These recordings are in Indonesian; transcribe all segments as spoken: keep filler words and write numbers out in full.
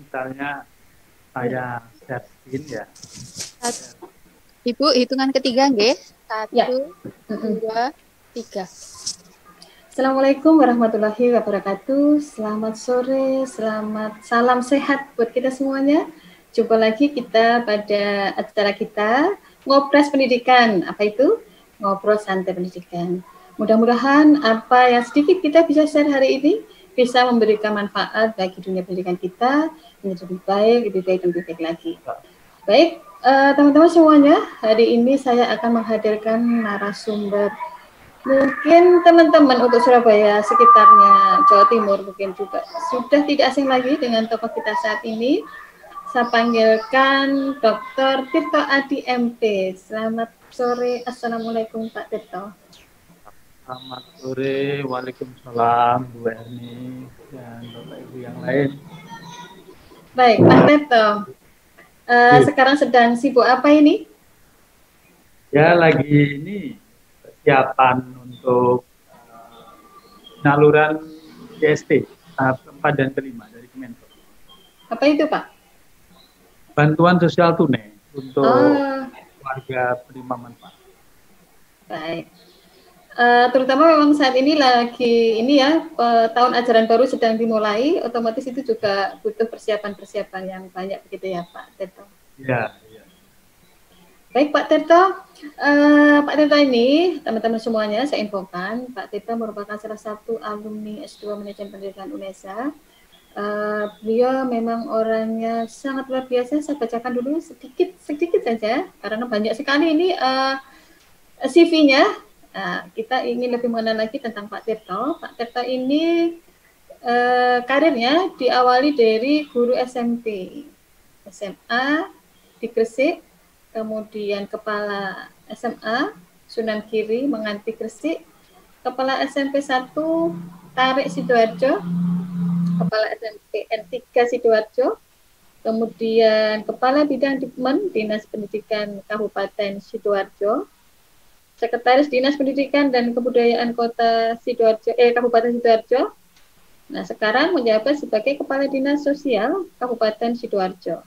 misalnya saya share screen ya. Ibu, hitungan ketiga, nggih. Satu, Ya. dua, tiga. Assalamualaikum warahmatullahi wabarakatuh. Selamat sore, selamat salam sehat buat kita semuanya. Jumpa lagi kita pada acara kita Ngopres Pendidikan. Apa itu? Ngobrol Santai Pendidikan. Mudah-mudahan apa yang sedikit kita bisa share hari ini bisa memberikan manfaat bagi dunia pendidikan kita menjadi lebih baik, lebih baik, lebih baik lagi. Baik, uh, teman-teman semuanya, hari ini saya akan menghadirkan narasumber. Mungkin teman-teman untuk Surabaya sekitarnya, Jawa Timur mungkin juga sudah tidak asing lagi dengan tokoh kita saat ini. Saya panggilkan doktor Tirto Adi M P. Selamat sore, Assalamualaikum Pak Tirto. Selamat sore, waalaikumsalam Bu Erni dan Bapak Ibu yang lain. Baik, Pak Tirto. Uh, sekarang sedang sibuk apa ini? Ya, lagi ini persiapan untuk uh, penyaluran J S T tahap keempat dan kelima dari Kementerian. Apa itu, Pak? Bantuan sosial tunai untuk oh. warga penerima manfaat. Baik. Uh, terutama memang saat ini lagi ini ya uh, tahun ajaran baru sedang dimulai, otomatis itu juga butuh persiapan-persiapan yang banyak begitu ya Pak Tirto. Ya, ya. Baik Pak Tirto, uh, Pak Tirto ini teman-teman semuanya saya infokan Pak Tirto merupakan salah satu alumni S dua Manajemen Pendidikan UNESA. Uh, beliau memang orangnya sangat luar biasa. Saya bacakan dulu sedikit sedikit saja karena banyak sekali ini uh, C V-nya. Nah, kita ingin lebih mengenal lagi tentang Pak Tirto. Pak Tirto ini eh, karirnya diawali dari guru S M P, S M A di Gresik, kemudian kepala S M A Sunan Giri Menganti Gresik, kepala S M P satu Tarik Sidoarjo, kepala S M P N tiga Sidoarjo, kemudian kepala bidang Dikmen Dinas Pendidikan Kabupaten Sidoarjo, Sekretaris Dinas Pendidikan dan Kebudayaan Kota Sidoarjo, eh, Kabupaten Sidoarjo. Nah, sekarang menjabat sebagai Kepala Dinas Sosial Kabupaten Sidoarjo.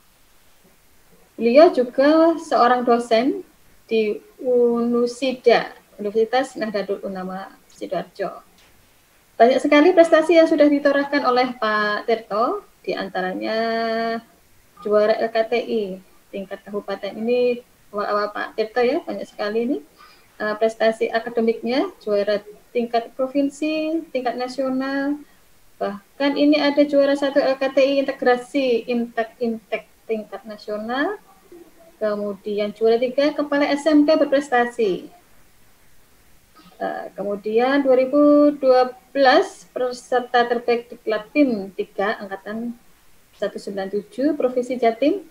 Beliau juga seorang dosen di UNUSIDA, Universitas Nahdlatul Ulama Sidoarjo. Banyak sekali prestasi yang sudah ditorehkan oleh Pak Tirto, di antaranya juara L K T I tingkat kabupaten. Ini awal-awal Pak Tirto ya, banyak sekali ini. Uh, prestasi akademiknya juara tingkat provinsi, tingkat nasional, bahkan ini ada juara satu L K T I integrasi Intek Intek tingkat nasional, kemudian juara tiga kepala S M P berprestasi. Uh, kemudian dua ribu dua belas peserta terbaik di Klub Tim tiga angkatan seratus sembilan puluh tujuh Provinsi Jatim.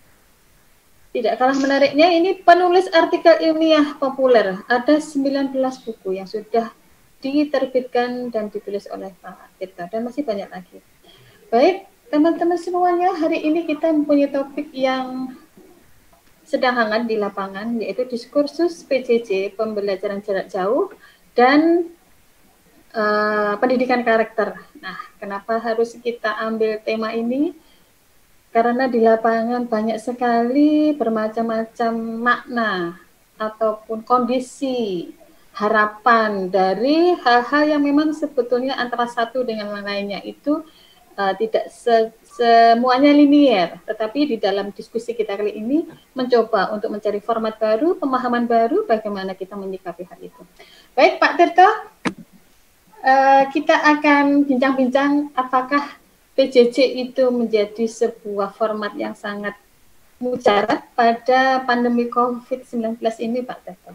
Tidak kalah menariknya, ini penulis artikel ilmiah populer. Ada sembilan belas buku yang sudah diterbitkan dan ditulis oleh Pak Tirto, dan masih banyak lagi. Baik, teman-teman semuanya, hari ini kita mempunyai topik yang sedang hangat di lapangan, yaitu diskursus P J J, pembelajaran jarak jauh, dan uh, pendidikan karakter. Nah, kenapa harus kita ambil tema ini? Karena di lapangan banyak sekali bermacam-macam makna ataupun kondisi harapan dari hal-hal yang memang sebetulnya antara satu dengan yang lainnya itu uh, tidak se semuanya linier. Tetapi di dalam diskusi kita kali ini mencoba untuk mencari format baru, pemahaman baru, bagaimana kita menyikapi hal itu. Baik Pak Tirto, uh, kita akan bincang-bincang apakah P J J itu menjadi sebuah format yang sangat mujarab pada pandemi COVID sembilan belas ini, Pak Tirto.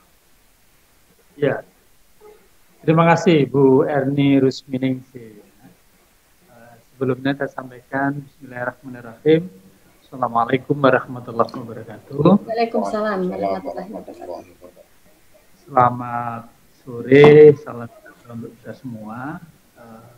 Ya, terima kasih Bu Erni Rusminingsih. Uh, sebelumnya saya sampaikan Bismillahirrahmanirrahim. Assalamualaikum warahmatullahi wabarakatuh. Waalaikumsalam warahmatullahi wabarakatuh. Selamat sore, salam sejahtera untuk kita semua. Uh,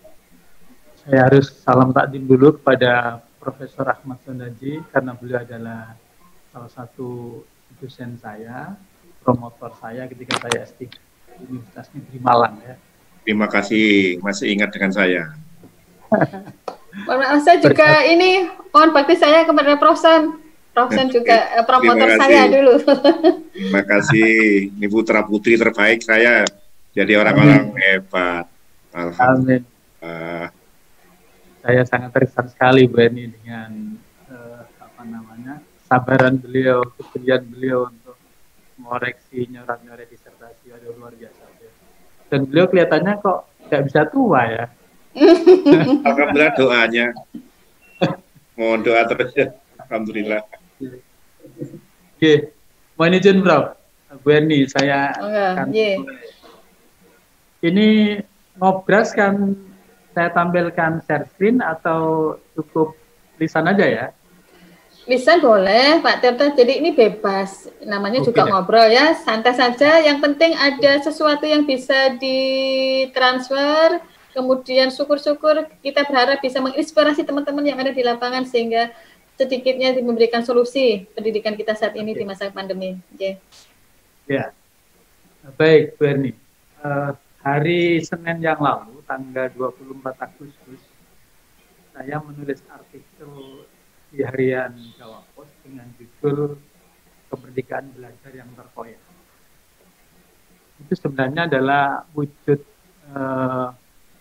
Saya harus salam takdim dulu kepada Profesor Ahmad Sondaji karena beliau adalah salah satu dosen saya, promotor saya ketika saya S tiga di Universitas Negeri Malang ya. Terima kasih masih ingat dengan saya. Mohon maaf, saya juga ini Mohon bakti saya kepada Prof San. Prof San juga eh, promotor Terima saya kasih. dulu. Terima kasih. Ini putra putri terbaik saya. Jadi orang-orang hebat. Alhamdulillah. Amin. Saya sangat terkesan sekali Bu Eni dengan eh, apa namanya sabaran beliau, kesediaan beliau untuk mengoreksi nyoret-nyoret disertasi. Aduh, luar biasa. Dan beliau kelihatannya kok nggak bisa tua ya. Alhamdulillah doanya. Mohon doa terus ya. Alhamdulillah. Oke, mohon izin Bro. Bu Eni, saya Enggak, akan yeah. Ini ngobras kan saya tampilkan share screen atau cukup lisan aja ya? Lisan boleh, Pak Tirta. Jadi ini bebas. Namanya Oke, juga deh. ngobrol ya, santai saja. Yang penting ada sesuatu yang bisa ditransfer. Kemudian syukur-syukur kita berharap bisa menginspirasi teman-teman yang ada di lapangan sehingga sedikitnya memberikan solusi pendidikan kita saat ini Oke. di masa pandemi. Yeah. Ya, baik Bu Erni. Uh, hari Senin yang lalu, tanggal dua puluh empat Agustus, saya menulis artikel di harian Jawa Pos dengan judul Kemerdekaan Belajar yang Terkoyak. Itu sebenarnya adalah wujud uh,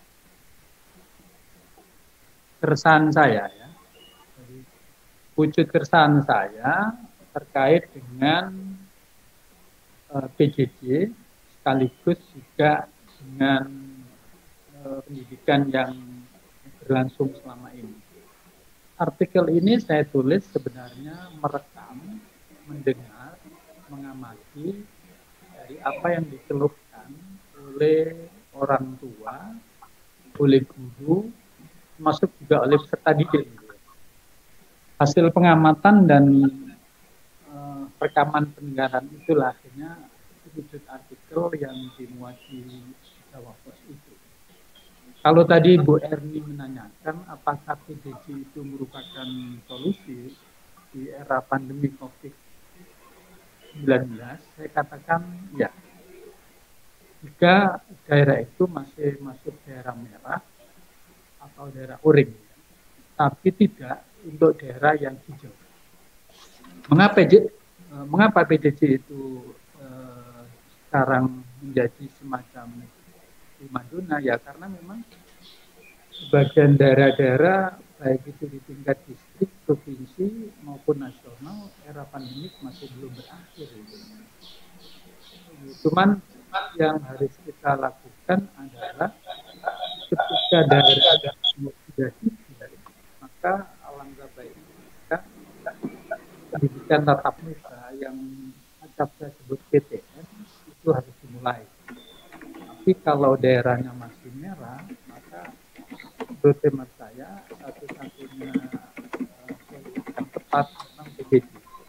keresahan saya ya. Jadi, wujud keresahan saya terkait dengan uh, P J J sekaligus juga dengan uh, pendidikan yang berlangsung selama ini. Artikel ini saya tulis sebenarnya merekam, mendengar, mengamati dari apa yang dikeluhkan oleh orang tua, oleh guru, termasuk juga oleh peserta didik. Hasil pengamatan dan uh, rekaman pendengaran itulah akhirnya wujud artikel yang dimuat di Jawa Pos itu. Kalau tadi Bu Erni menanyakan apakah P J J itu merupakan solusi di era pandemi COVID sembilan belas, saya katakan ya. Jika daerah itu masih masuk daerah merah atau daerah oranye, tapi tidak untuk daerah yang hijau. Mengapa, mengapa P J J itu eh, sekarang menjadi semacam primadona? Ya karena memang sebagian daerah-daerherah baik itu di tingkat distrik, provinsi maupun nasional era pandemik masih belum berakhir. Gitu. Cuman yang harus kita lakukan adalah ketika daerah sudah hijau, maka alangkah baiknya kita pendidikan tatap muka yang acap saya sebut P T M itu harus dimulai. Tapi kalau daerahnya masih merah, maka menurut teman saya satu-satunya solusi yang tepat memang P J J.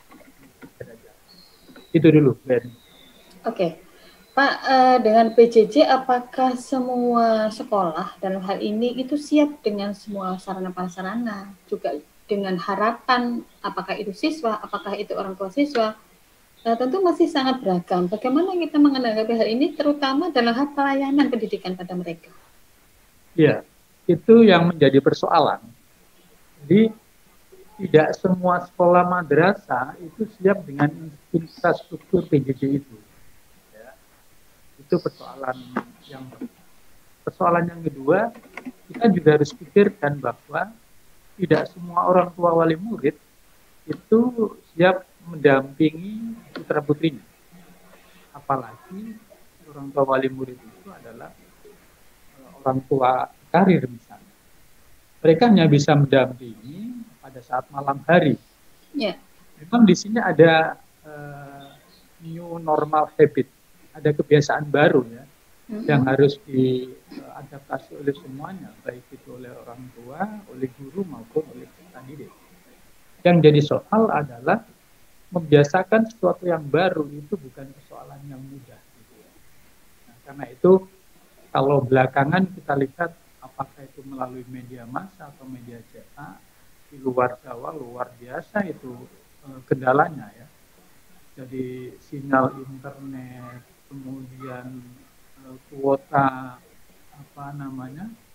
Itu dulu, Ben. Oke, Pak, eh, dengan P J J apakah semua sekolah dalam hal ini itu siap dengan semua sarana prasarana, juga dengan harapan apakah itu siswa, apakah itu orang tua siswa? Nah, tentu masih sangat beragam. Bagaimana kita menanggapi hal ini, terutama dalam hal pelayanan pendidikan pada mereka? Ya, itu yang menjadi persoalan. Jadi, tidak semua sekolah madrasah itu siap dengan infrastruktur P J J itu. Ya, itu persoalan yang persoalan yang kedua, kita juga harus pikirkan bahwa tidak semua orang tua wali murid itu siap mendampingi putra putrinya. Apalagi orang tua wali murid itu adalah orang tua karir misalnya. Mereka hanya bisa mendampingi pada saat malam hari. Yeah. Memang di sini ada uh, new normal habit, ada kebiasaan baru ya, mm-hmm. yang harus diadaptasi oleh semuanya, baik itu oleh orang tua, oleh guru maupun oleh peserta didik. Yang jadi soal adalah membiasakan sesuatu yang baru itu bukan persoalan yang mudah. Gitu ya. Nah, karena itu kalau belakangan kita lihat apakah itu melalui media massa atau media cetak di luar Jawa luar biasa itu eh, kendalanya ya. Jadi sinyal internet, kemudian eh, kuota apa namanya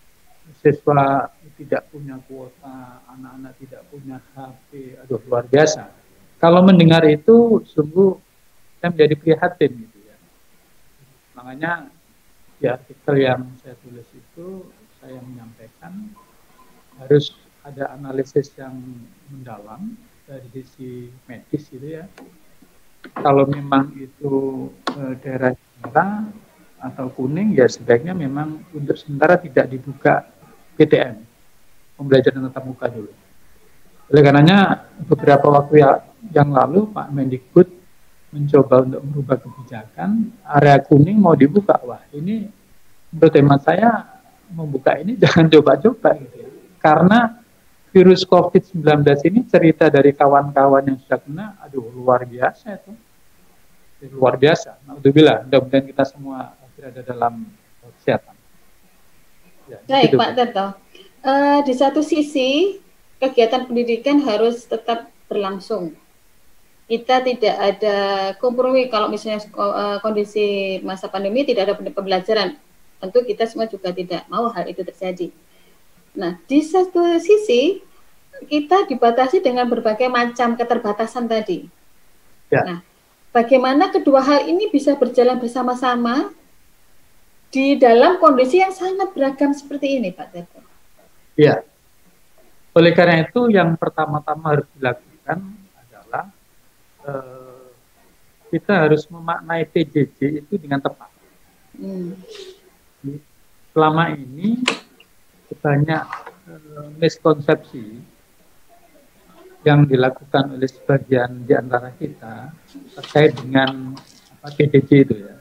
siswa tidak punya kuota, anak-anak tidak punya H P, aduh luar biasa. Kalau mendengar itu sungguh saya menjadi prihatin gitu ya. Makanya di artikel yang saya tulis itu saya menyampaikan harus ada analisis yang mendalam dari sisi medis gitu ya. Kalau memang itu e, daerah merah atau kuning ya sebaiknya memang untuk sementara tidak dibuka P T M, pembelajaran tatap muka dulu. Oleh karenanya beberapa waktu ya, yang lalu Pak Mendikbud mencoba untuk merubah kebijakan, area kuning mau dibuka. Wah ini menurut hemat saya membuka ini jangan coba-coba gitu ya. Karena virus covid sembilan belas ini cerita dari kawan-kawan yang sudah kena, aduh luar biasa itu. Luar biasa. Alhamdulillah, mudah-mudahan kita semua berada dalam kesehatan. Ya, Baik, gitu, Pak Tirto. Uh, di satu sisi, kegiatan pendidikan harus tetap berlangsung. Kita tidak ada kompromi kalau misalnya uh, kondisi masa pandemi tidak ada pembelajaran. Tentu kita semua juga tidak mau hal itu terjadi. Nah, di satu sisi, kita dibatasi dengan berbagai macam keterbatasan tadi. Ya. Nah, bagaimana kedua hal ini bisa berjalan bersama-sama di dalam kondisi yang sangat beragam seperti ini, Pak Tirto? Ya, oleh karena itu yang pertama-tama harus dilakukan adalah eh, kita harus memaknai P J J itu dengan tepat. Hmm. Selama ini banyak eh, miskonsepsi yang dilakukan oleh sebagian di antara kita terkait dengan apa, P J J itu ya.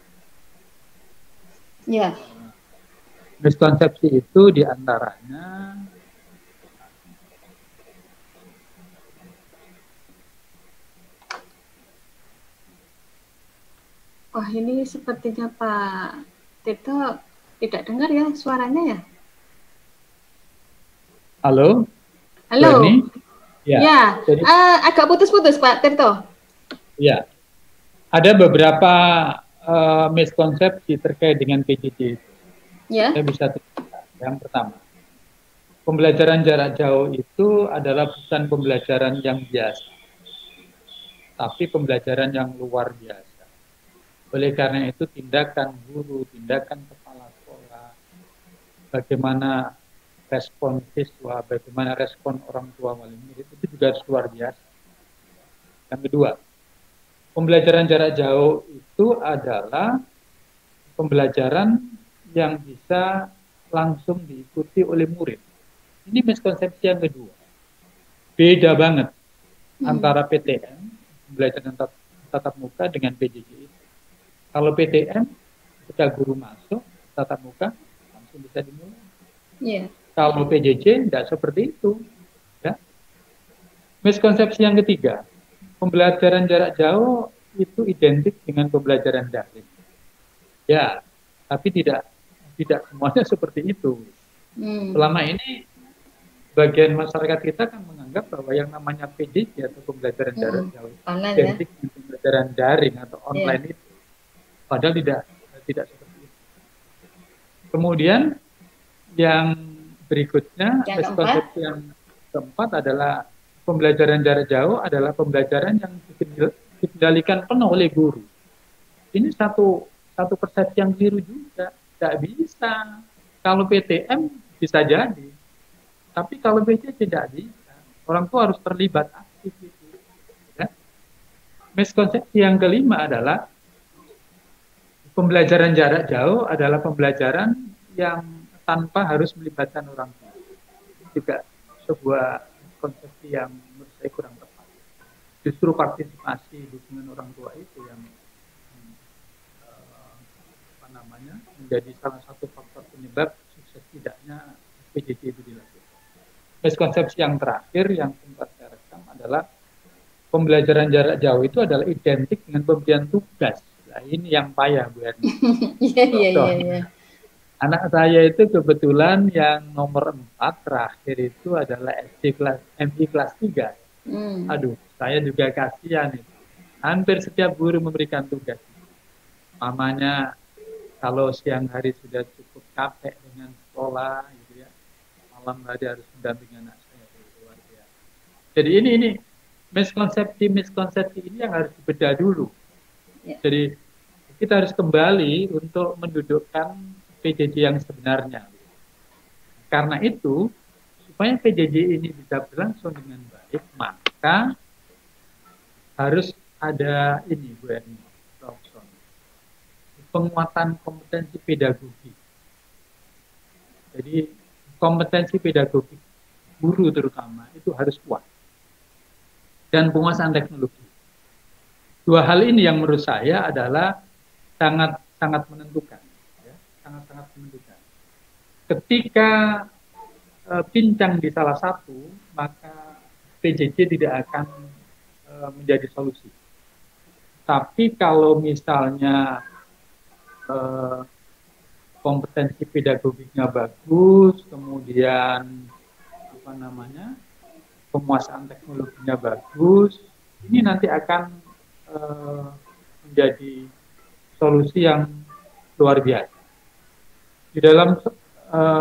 Ya. Miskonsepsi itu diantaranya wah ini sepertinya Pak Tirto tidak dengar ya suaranya ya. Halo. Halo. Ini? Ya. Ya. Jadi, uh, agak putus-putus Pak Tirto. Ya. Ada beberapa uh, miskonsepsi terkait dengan P J J itu. Ya. Saya bisa tunjukkan. Yang pertama, pembelajaran jarak jauh itu adalah bukan pembelajaran yang biasa, tapi pembelajaran yang luar biasa. Oleh karena itu, tindakan guru, tindakan kepala sekolah, bagaimana respon siswa, bagaimana respon orang tua wali murid, itu juga harus luar biasa. Yang kedua, pembelajaran jarak jauh itu adalah pembelajaran yang bisa langsung diikuti oleh murid. Ini miskonsepsi yang kedua. Beda banget hmm. antara P T M, pembelajaran tatap muka, dengan P J J. Kalau P T M, ketika guru masuk tatap muka, langsung bisa dimulai. Yeah. Kalau P J J, tidak seperti itu. Ya. Miskonsepsi yang ketiga, pembelajaran jarak jauh itu identik dengan pembelajaran daring. Ya, tapi tidak tidak semuanya seperti itu. Hmm. Selama ini bagian masyarakat kita kan menganggap bahwa yang namanya P J J atau pembelajaran hmm. jarak jauh identik ya? dengan pembelajaran daring atau online yeah. itu. Padahal tidak tidak seperti itu. Kemudian yang berikutnya, yang konsep yang keempat adalah pembelajaran jarak jauh adalah pembelajaran yang dikendalikan penuh oleh guru. Ini satu satu persepsi yang keliru juga. Tidak bisa. Kalau P T M bisa jadi, tapi kalau P J J tidak bisa. Orang tua harus terlibat aktif itu. Ya. Miskonsepsi yang kelima adalah pembelajaran jarak jauh adalah pembelajaran yang tanpa harus melibatkan orang tua. Juga sebuah konsepsi yang menurut saya kurang tepat. Justru partisipasi dukungan orang tua itu yang namanya menjadi salah satu faktor penyebab sukses tidaknya P J J itu dilakukan. Miskonsepsi yang terakhir yang sempat saya rekam adalah pembelajaran jarak jauh itu adalah identik dengan pemberian tugas. Nah, ini yang payah Bu Erni. Iya iya iya. Anak saya itu kebetulan yang nomor empat terakhir itu adalah S D kelas M I kelas tiga. Hmm. Aduh, saya juga kasihan itu. Hampir setiap guru memberikan tugas. Mamanya kalau siang hari sudah cukup capek dengan sekolah gitu ya, malam hari harus mendampingi anak saya dari luar biasa. Jadi ini ini miskonsepsi miskonsepsi ini yang harus dibedah dulu. Ya. Jadi kita harus kembali untuk mendudukkan P J J yang sebenarnya. Karena itu supaya P J J ini bisa berlangsung dengan baik, maka harus ada ini Bu Erni, penguatan kompetensi pedagogi. Jadi kompetensi pedagogi guru terutama itu harus kuat. Dan penguasaan teknologi. Dua hal ini yang menurut saya adalah sangat sangat menentukan, ya, sangat sangat menentukan. Ketika e, pincang di salah satu, maka P J J tidak akan e, menjadi solusi. Tapi kalau misalnya e, kompetensi pedagogiknya bagus, kemudian apa namanya penguasaan teknologinya bagus, ini nanti akan uh, menjadi solusi yang luar biasa. Di dalam uh,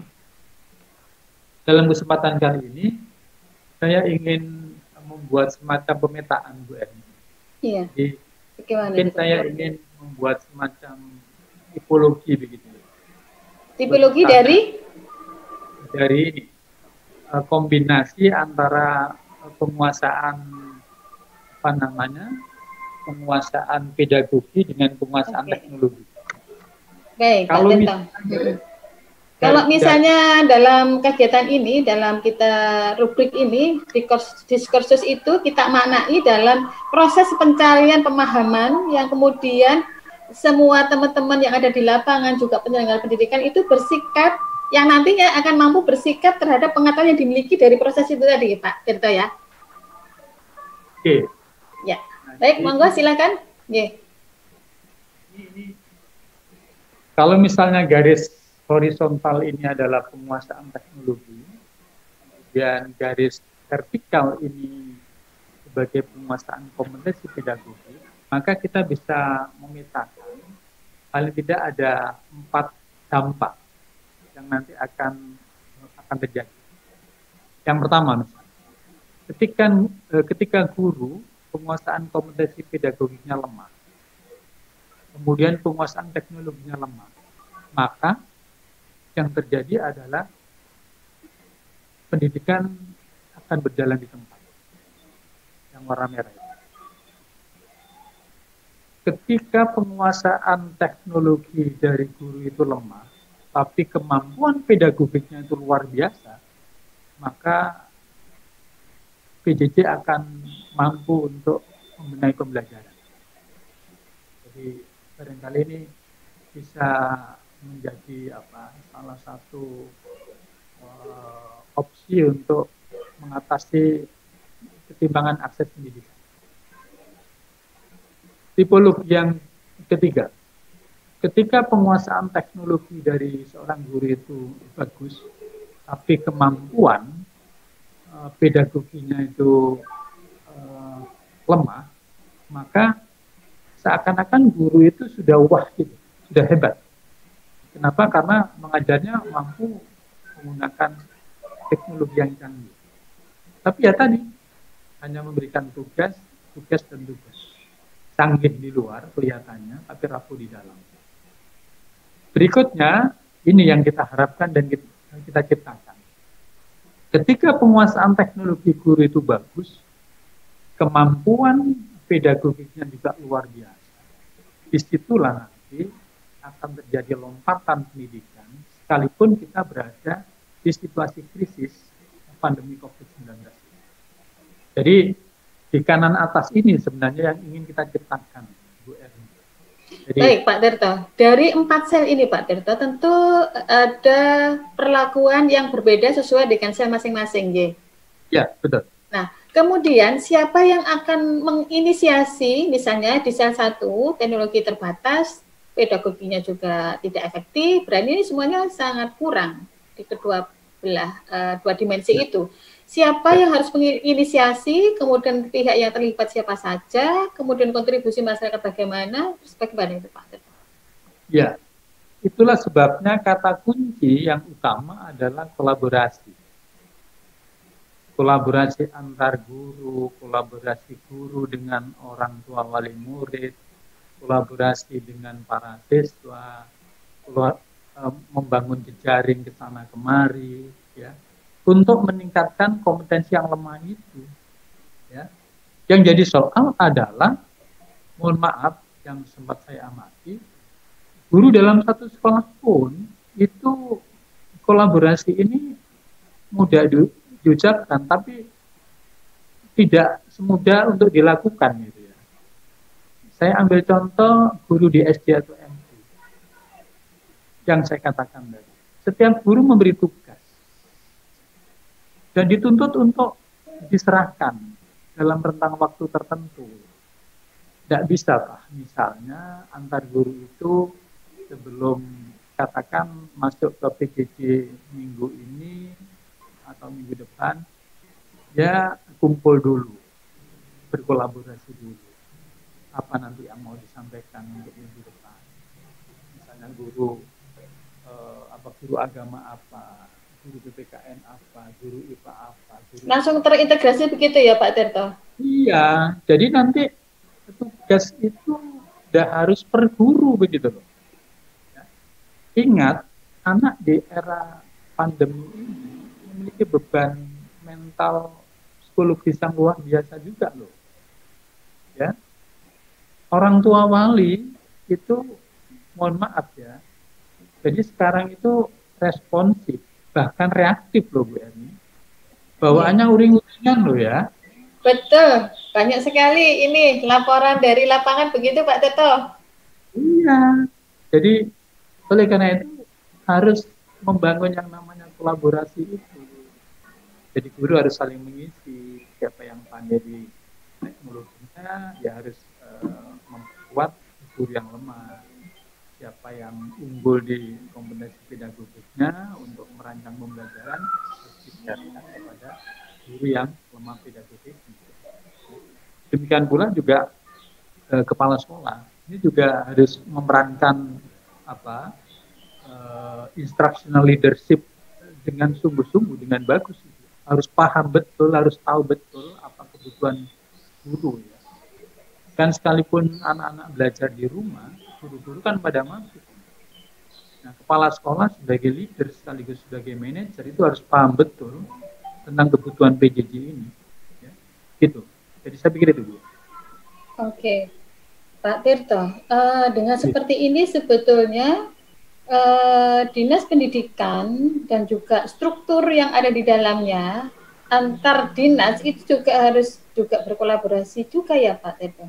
dalam kesempatan kali ini, saya ingin membuat semacam pemetaan, Bu Erni. Iya. Jadi, mungkin itu? Saya ingin membuat semacam tipologi begitu. Tipologi dari? Dari ini. Kombinasi antara penguasaan apa namanya penguasaan pedagogi dengan penguasaan okay. teknologi. Baik, kalau misalnya, kalau misalnya dalam kegiatan ini, dalam kita rubrik ini, diskursus itu kita maknai dalam proses pencarian pemahaman yang kemudian semua teman-teman yang ada di lapangan juga penyelenggara pendidikan itu bersikap yang nantinya akan mampu bersikap terhadap pengetahuan yang dimiliki dari proses itu tadi, Pak Tirto ya. Oke. Ya, baik, monggo silakan. Ye. Kalau misalnya garis horizontal ini adalah penguasaan teknologi, dan garis vertikal ini sebagai penguasaan kompetensi pedagogi, maka kita bisa memetakan paling tidak ada empat dampak yang nanti akan akan terjadi. Yang pertama, misalnya, ketika ketika guru penguasaan kompetensi pedagoginya lemah, kemudian penguasaan teknologinya lemah, maka yang terjadi adalah pendidikan akan berjalan di tempat yang warna merah. Ketika penguasaan teknologi dari guru itu lemah, tapi kemampuan pedagogiknya itu luar biasa, maka P J J akan mampu untuk membenahi pembelajaran. Jadi barangkali ini bisa menjadi apa salah satu uh, opsi untuk mengatasi ketimbangan akses pendidikan. Tipologi yang ketiga, ketika penguasaan teknologi dari seorang guru itu bagus, tapi kemampuan uh, pedagoginya itu uh, lemah, maka seakan-akan guru itu sudah wah gitu, sudah hebat. Kenapa? Karena mengajarnya mampu menggunakan teknologi yang canggih. Tapi ya tadi, hanya memberikan tugas, tugas dan tugas. Canggih di luar kelihatannya, tapi rapuh di dalam. Berikutnya, ini yang kita harapkan dan kita, kita ciptakan. Ketika penguasaan teknologi guru itu bagus, kemampuan pedagogiknya juga luar biasa. Disitulah nanti akan terjadi lompatan pendidikan, sekalipun kita berada di situasi krisis pandemi COVID sembilan belas. Jadi, di kanan atas ini sebenarnya yang ingin kita ciptakan, Bu Erni. Jadi, baik, Pak Tirto. Dari empat sel ini, Pak Tirto, tentu ada perlakuan yang berbeda sesuai dengan sel masing-masing, ya? Ya, betul. Nah, kemudian siapa yang akan menginisiasi, misalnya di sel satu, teknologi terbatas, pedagoginya juga tidak efektif, berarti ini semuanya sangat kurang di kedua belah, uh, dua dimensi ya. Itu. Siapa yang harus menginisiasi, kemudian pihak yang terlibat siapa saja, kemudian kontribusi masyarakat bagaimana, terus bagaimana itu Pak? Ya, itulah sebabnya kata kunci yang utama adalah kolaborasi. Kolaborasi antar guru, kolaborasi guru dengan orang tua wali murid, kolaborasi dengan para siswa, membangun jejaring ke sana kemari, ya, untuk meningkatkan kompetensi yang lemah itu. Ya. Yang jadi soal adalah, mohon maaf, yang sempat saya amati, guru dalam satu sekolah pun itu kolaborasi ini mudah diucapkan, tapi tidak semudah untuk dilakukan gitu ya. Saya ambil contoh guru di S D atau M D yang saya katakan tadi. Setiap guru memberi tugas dan dituntut untuk diserahkan dalam rentang waktu tertentu. Tidak bisa Pak, misalnya antar guru itu sebelum katakan masuk ke P J J minggu ini atau minggu depan, ya kumpul dulu, berkolaborasi dulu. Apa nanti yang mau disampaikan untuk minggu depan? Misalnya guru eh, apa guru agama apa, guru B P K N apa, guru I P A apa. Guru langsung terintegrasi begitu ya Pak Tirto? Iya, jadi nanti tugas itu tidak harus per guru begitu loh. Ya. Ingat, anak di era pandemi ini memiliki beban mental psikologis yang luar biasa juga loh. Ya. Orang tua wali itu, mohon maaf ya, jadi sekarang itu responsif, bahkan reaktif loh Bu Erni. Bawaannya uring-uringan loh ya. Betul, banyak sekali ini laporan dari lapangan begitu Pak Tirto. Iya, jadi oleh karena itu harus membangun yang namanya kolaborasi itu. Jadi guru harus saling mengisi, siapa yang pandai di teknologinya, ya harus uh, memperkuat guru yang lemah. Siapa yang unggul di kompetensi pedagogiknya untuk merancang pembelajaran, harus dibiarkan kepada guru yang lemah pedagogik. Demikian pula juga eh, kepala sekolah ini juga harus memerankan apa eh, instructional leadership dengan sungguh-sungguh, dengan bagus. Harus paham betul, harus tahu betul apa kebutuhan guru ya. Kan sekalipun anak-anak belajar di rumah, guru-guru kan pada mampu. Nah, kepala sekolah sebagai leader sekaligus sebagai manajer itu harus paham betul tentang kebutuhan P J J ini. Ya. Gitu. Jadi saya pikir itu. Oke, Pak Tirto, uh, dengan seperti ini sebetulnya uh, Dinas Pendidikan dan juga struktur yang ada di dalamnya antar dinas itu juga harus juga berkolaborasi juga ya Pak Tirto?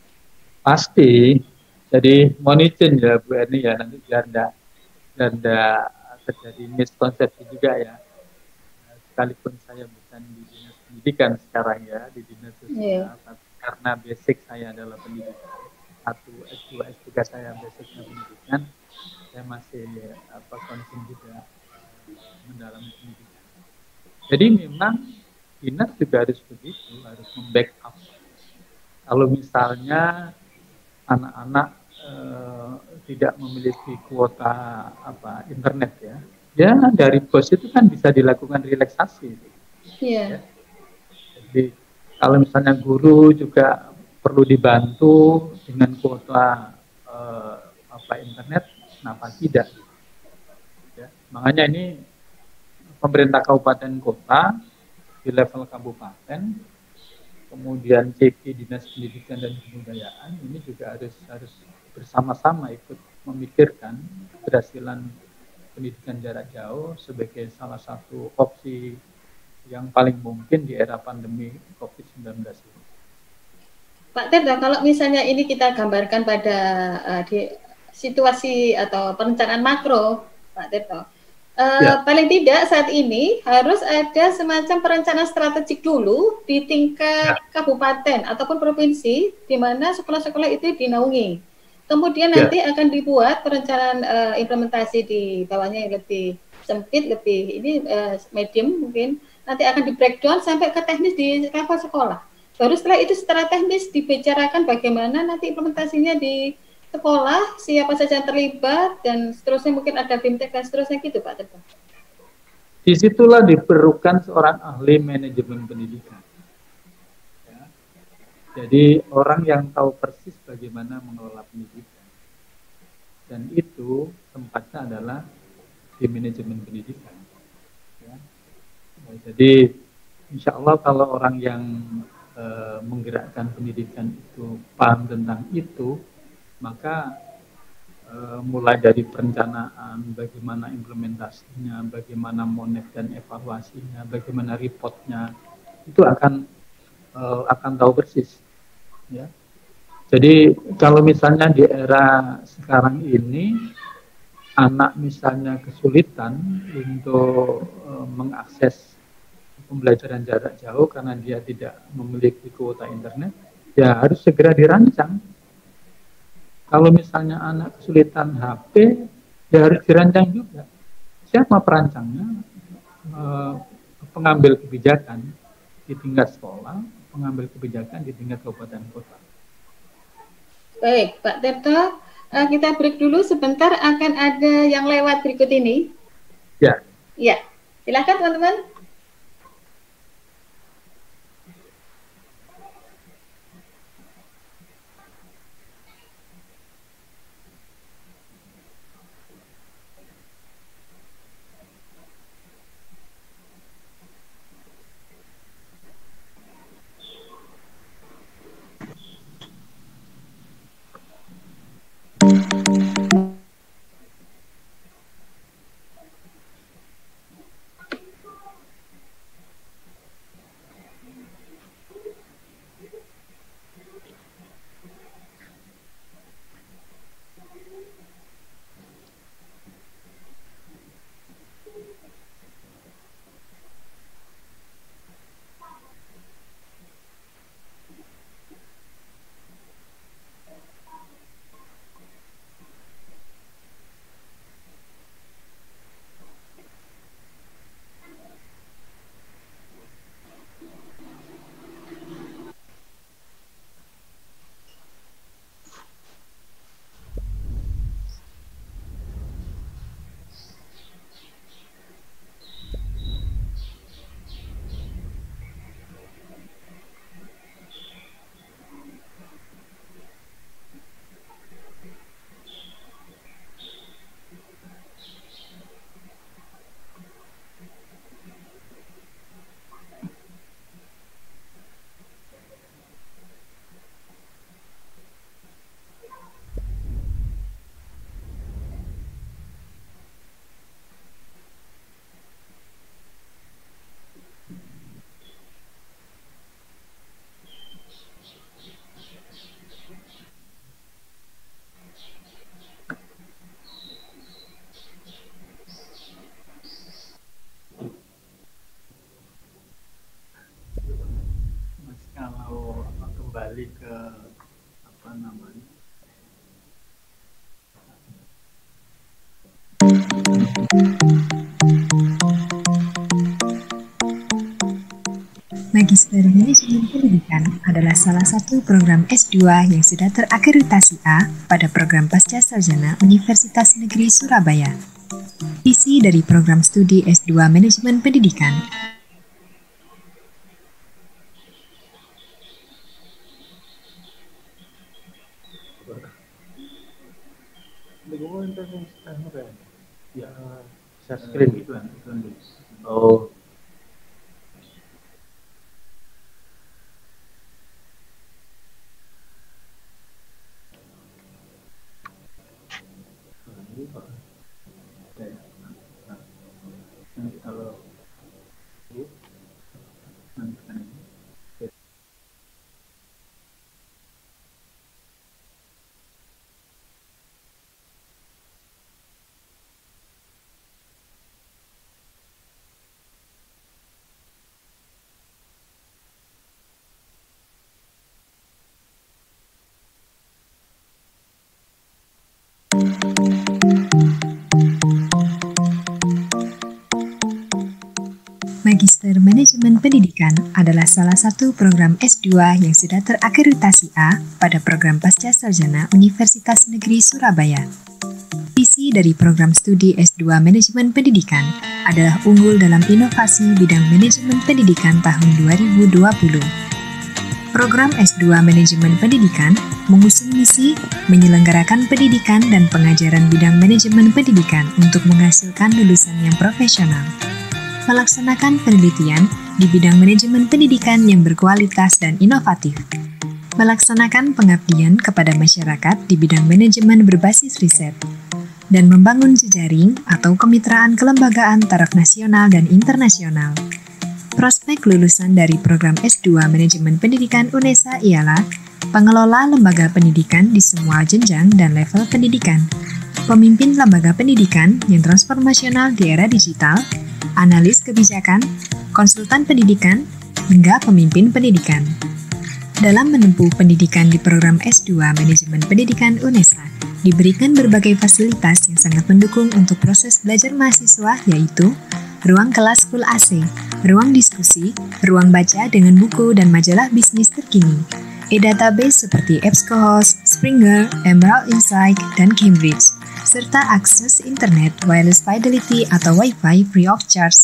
Pasti. Jadi mohon izin ya Bu Erni ya, nanti biar enggak, biar enggak terjadi miskonsepsi juga ya. Sekalipun saya bukan di dinas pendidikan sekarang ya, di dinas sosial, yeah. Karena basic saya adalah pendidikan, satu S dua S tiga saya basicnya pendidikan, saya masih apa konsen juga mendalami pendidikan. Jadi memang dinas juga harus begitu, harus membackup. Kalau misalnya anak-anak eh, tidak memiliki kuota apa internet ya, ya dari bos itu kan bisa dilakukan relaksasi. Iya. Ya. Jadi kalau misalnya guru juga perlu dibantu dengan kuota eh, apa internet, kenapa tidak? Ya. Makanya ini pemerintah kabupaten kota di level kabupaten, kemudian C P Dinas Pendidikan dan Kebudayaan ini juga harus harus bersama-sama ikut memikirkan keberhasilan pendidikan jarak jauh sebagai salah satu opsi yang paling mungkin di era pandemi COVID sembilan belas ini. Pak Tirto, kalau misalnya ini kita gambarkan pada uh, di situasi atau perencanaan makro, Pak Tirto, uh, ya. Paling tidak saat ini harus ada semacam perencanaan strategik dulu di tingkat ya. Kabupaten ataupun provinsi, di mana sekolah-sekolah itu dinaungi. Kemudian nanti ya. Akan dibuat perencanaan uh, implementasi di bawahnya yang lebih sempit, lebih ini uh, medium mungkin. Nanti akan di breakdown sampai ke teknis di level sekolah. Baru setelah itu secara teknis dibicarakan bagaimana nanti implementasinya di sekolah, siapa saja yang terlibat, dan seterusnya mungkin ada bimtek dan seterusnya gitu Pak Tirta. Disitulah diperlukan seorang ahli manajemen pendidikan. Ya. Jadi orang yang tahu persis bagaimana mengelola pendidikan. Dan itu tempatnya adalah di manajemen pendidikan. Ya. Ya, jadi insya Allah kalau orang yang e, menggerakkan pendidikan itu paham tentang itu, maka e, mulai dari perencanaan, bagaimana implementasinya, bagaimana monet dan evaluasinya, bagaimana reportnya, itu akan e, akan tahu persis. Ya. Jadi kalau misalnya di era sekarang ini anak misalnya kesulitan untuk e, mengakses pembelajaran jarak jauh karena dia tidak memiliki kuota internet, ya harus segera dirancang. Kalau misalnya anak kesulitan H P, ya harus dirancang juga. Siapa perancangnya? E, pengambil kebijakan di tingkat sekolah, pengambil kebijakan di tingkat kabupaten kota. Baik, Pak Tirta, uh, kita break dulu sebentar, akan ada yang lewat berikut ini. Ya. Ya, silakan teman-teman. Mas, kalau kembali ke apa namanya Magister Manajemen Pendidikan adalah salah satu program S dua yang sudah terakreditasi A pada program Pasca Sarjana Universitas Negeri Surabaya. Isi dari program studi S dua Manajemen Pendidikan ya share screen gitu kan. Oh. Kalau Magister Manajemen Pendidikan Pendidikan adalah salah satu program S dua yang sudah terakreditasi A pada program Pasca Sarjana Universitas Negeri Surabaya. Visi dari program studi S dua Manajemen Pendidikan adalah unggul dalam inovasi bidang manajemen pendidikan tahun dua ribu dua puluh. Program S dua Manajemen Pendidikan mengusung misi menyelenggarakan pendidikan dan pengajaran bidang manajemen pendidikan untuk menghasilkan lulusan yang profesional, melaksanakan penelitian di bidang manajemen pendidikan yang berkualitas dan inovatif, melaksanakan pengabdian kepada masyarakat di bidang manajemen berbasis riset, dan membangun jejaring atau kemitraan kelembagaan taraf nasional dan internasional. Prospek lulusan dari program S dua Manajemen Pendidikan UNESA ialah pengelola lembaga pendidikan di semua jenjang dan level pendidikan, pemimpin lembaga pendidikan yang transformasional di era digital, analis kebijakan, konsultan pendidikan, hingga pemimpin pendidikan. Dalam menempuh pendidikan di program S dua Manajemen Pendidikan UNESA, diberikan berbagai fasilitas yang sangat mendukung untuk proses belajar mahasiswa, yaitu ruang kelas full A C, ruang diskusi, ruang baca dengan buku dan majalah bisnis terkini, e-database seperti EBSCOhost, Springer, Emerald Insight, dan Cambridge, serta akses internet wireless fidelity atau Wi-Fi free of charge.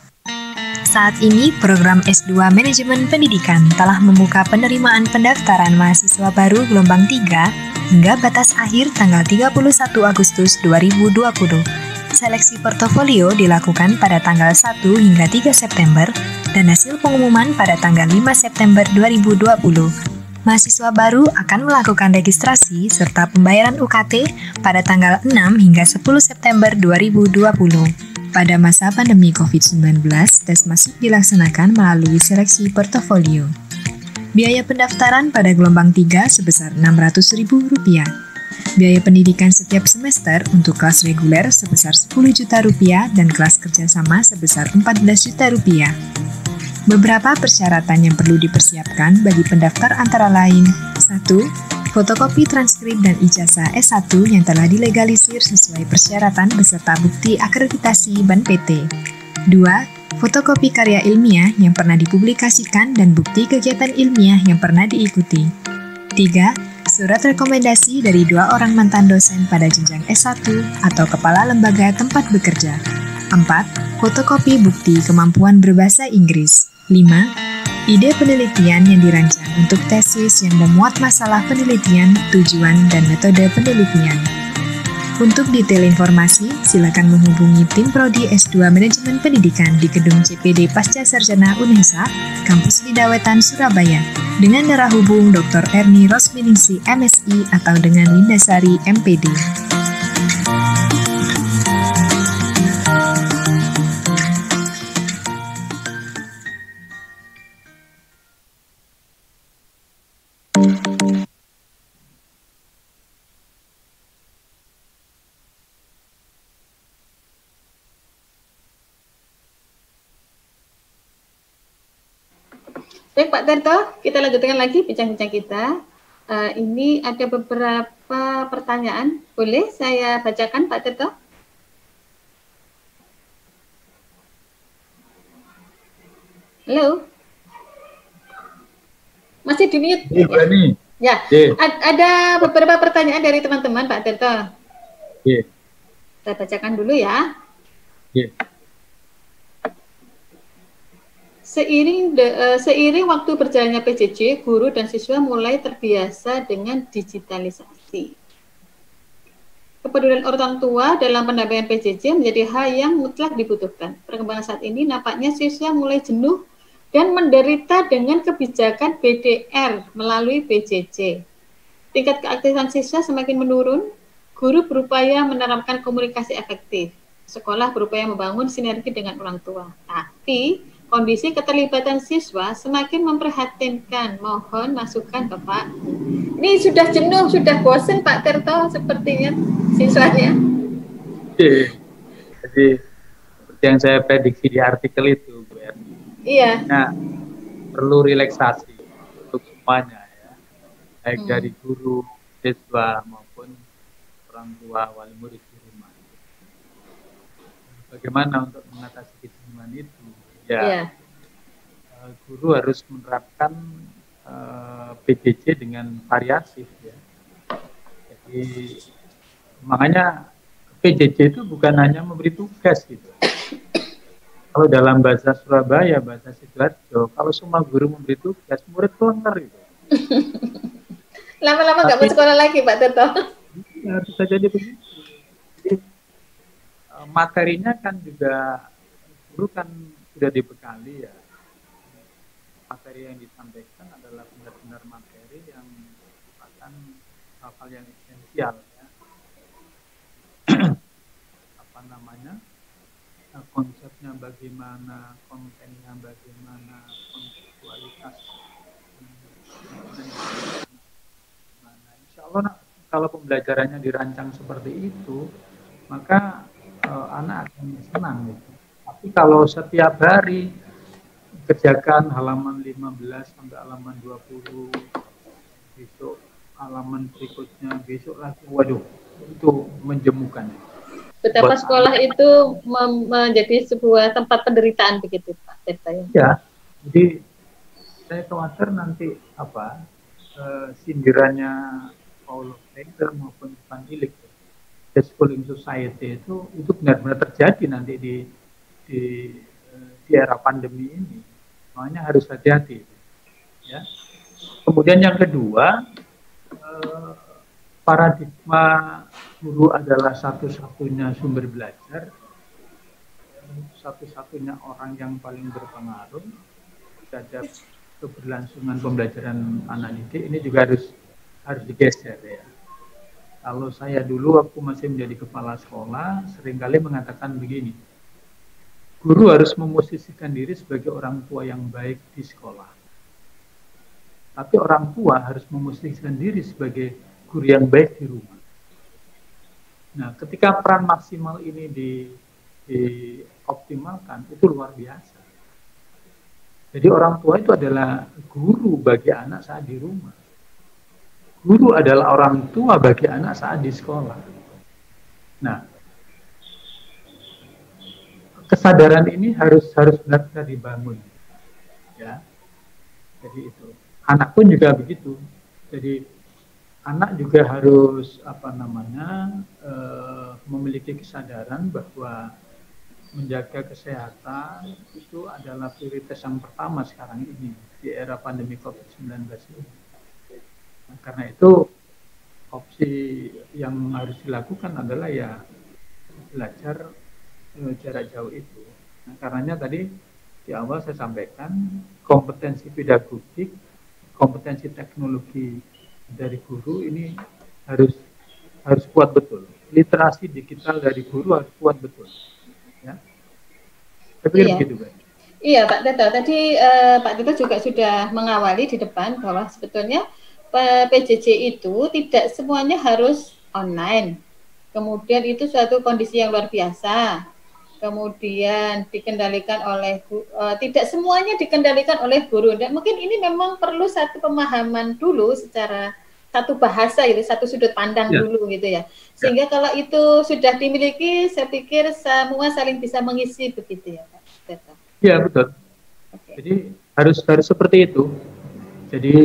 Saat ini, program S dua Manajemen Pendidikan telah membuka penerimaan pendaftaran mahasiswa baru gelombang tiga hingga batas akhir tanggal tiga puluh satu Agustus dua ribu dua puluh. Seleksi portofolio dilakukan pada tanggal satu hingga tiga September dan hasil pengumuman pada tanggal lima September dua ribu dua puluh. Mahasiswa baru akan melakukan registrasi serta pembayaran U K T pada tanggal enam hingga sepuluh September dua ribu dua puluh. Pada masa pandemi covid sembilan belas, tes masuk dilaksanakan melalui seleksi portofolio. Biaya pendaftaran pada gelombang tiga sebesar enam ratus ribu rupiah. Biaya pendidikan setiap semester untuk kelas reguler sebesar sepuluh juta rupiah dan kelas kerjasama sebesar empat belas juta rupiah. Beberapa persyaratan yang perlu dipersiapkan bagi pendaftar antara lain: satu. Fotokopi transkrip dan ijazah S satu yang telah dilegalisir sesuai persyaratan beserta bukti akreditasi B A N P T. dua. Fotokopi karya ilmiah yang pernah dipublikasikan dan bukti kegiatan ilmiah yang pernah diikuti. tiga. Surat rekomendasi dari dua orang mantan dosen pada jenjang S satu atau kepala lembaga tempat bekerja. empat. Fotokopi bukti kemampuan berbahasa Inggris. lima. Ide penelitian yang dirancang untuk tesis yang memuat masalah penelitian, tujuan, dan metode penelitian. Untuk detail informasi, silakan menghubungi tim Prodi S dua Manajemen Pendidikan di Gedung C P D Pasca Sarjana UNESA, Kampus Bidawetan, Surabaya, dengan darah hubung Doktor Erni Rosminingsi M Si atau dengan Lindasari M Pd. Baik Pak Tirto, kita lanjutkan lagi bincang-bincang kita. Uh, ini ada beberapa pertanyaan. Boleh saya bacakan Pak Tirto? Halo? Masih di mute? Ya, ya. Ada beberapa pertanyaan dari teman-teman Pak Tirto. Ya. Saya bacakan dulu ya. Ya. Seiring, de, uh, seiring waktu berjalannya P J J, guru dan siswa mulai terbiasa dengan digitalisasi. Kepedulian orang tua dalam pendampingan P J J menjadi hal yang mutlak dibutuhkan. Perkembangan saat ini nampaknya siswa mulai jenuh dan menderita dengan kebijakan B D R melalui P J J. Tingkat keaktifan siswa semakin menurun, guru berupaya menerapkan komunikasi efektif. Sekolah berupaya membangun sinergi dengan orang tua. Tapi kondisi keterlibatan siswa semakin memprihatinkan. Mohon masukan Bapak. Ini sudah jenuh, sudah bosan Pak Tirto sepertinya siswanya. Oke. Jadi seperti yang saya prediksi di artikel itu, Bu Erni. Iya. Nah, perlu relaksasi untuk semuanya ya, baik hmm. dari guru, siswa maupun orang tua, wali murid di rumah. Bagaimana untuk mengatasi kejenuhan itu? Ya, yeah. guru harus menerapkan uh, P J J dengan variatif ya. Jadi makanya P J J itu bukan hanya memberi tugas gitu. Kalau dalam bahasa Surabaya, bahasa Sidoarjo, kalau semua guru memberi tugas, murid kelengar gitu. Lama-lama nggak mau sekolah lagi, Pak Tirto. Ya, bisa jadi begitu. Jadi, materinya kan juga guru kan sudah dibekali ya. Materi yang disampaikan adalah benar-benar materi yang merupakan hal-hal yang esensial ya. Apa namanya? Konsepnya bagaimana, kontennya bagaimana, konseptualitas bagaimana. Insya Allah kalau pembelajarannya dirancang seperti itu, maka uh, anak akan senang gitu. Tapi kalau setiap hari kerjakan halaman lima belas sampai halaman dua puluh, besok halaman berikutnya, besok lagi, waduh, itu menjemukan. Betapa sekolah anak itu menjadi sebuah tempat penderitaan begitu, Pak Tirto ya? Ya, jadi saya khawatir nanti apa uh, sindirannya Paulo Freire maupun Van Ilik, the schooling society itu itu benar-benar terjadi nanti di di di era pandemi ini. Makanya harus hati-hati. Ya. Kemudian yang kedua, eh, paradigma guru adalah satu-satunya sumber belajar, satu-satunya orang yang paling berpengaruh terhadap keberlangsungan pembelajaran anak didik. Ini juga harus harus digeser ya. Kalau saya dulu waktu masih menjadi kepala sekolah seringkali mengatakan begini, guru harus memosisikan diri sebagai orang tua yang baik di sekolah, tapi orang tua harus memosisikan diri sebagai guru yang baik di rumah. Nah, ketika peran maksimal ini di, dioptimalkan, itu luar biasa. Jadi orang tua itu adalah guru bagi anak saat di rumah. Guru adalah orang tua bagi anak saat di sekolah. Nah, kesadaran ini harus harus benar-benar dibangun, ya. Jadi itu. Anak pun juga begitu. Jadi anak juga harus apa namanya uh, memiliki kesadaran bahwa menjaga kesehatan itu adalah prioritas yang pertama sekarang ini di era pandemi covid sembilan belas ini. Nah, karena itu opsi yang harus dilakukan adalah ya belajar e, jarak jauh itu. Nah, karenanya tadi di awal saya sampaikan kompetensi pedagogik, kompetensi teknologi dari guru ini harus harus kuat betul. Literasi digital dari guru harus kuat betul. Ya. Saya pikir iya. begitu, Pak. Iya, Pak Tirto. Tadi eh, Pak Tirto juga sudah mengawali di depan bahwa sebetulnya P J J itu tidak semuanya harus online. Kemudian itu suatu kondisi yang luar biasa. Kemudian dikendalikan oleh uh, tidak semuanya dikendalikan oleh guru. Dan mungkin ini memang perlu satu pemahaman dulu secara satu bahasa itu, satu sudut pandang ya. Dulu gitu ya. Sehingga ya. Kalau itu sudah dimiliki, saya pikir semua saling bisa mengisi begitu ya, Pak Tirto. Iya, betul. Okay. Jadi harus harus seperti itu. Jadi